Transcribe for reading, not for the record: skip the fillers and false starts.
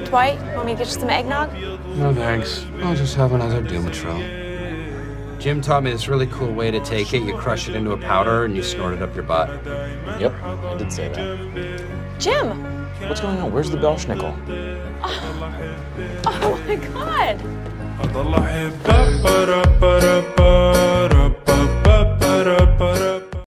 Dwight, want me to get you some eggnog? No thanks. I'll just have another doom trail. Jim taught me this really cool way to take it. You crush it into a powder and you snort it up your butt. Yep, I did say that. Jim! What's going on? Where's the Belschnickel? Oh my God!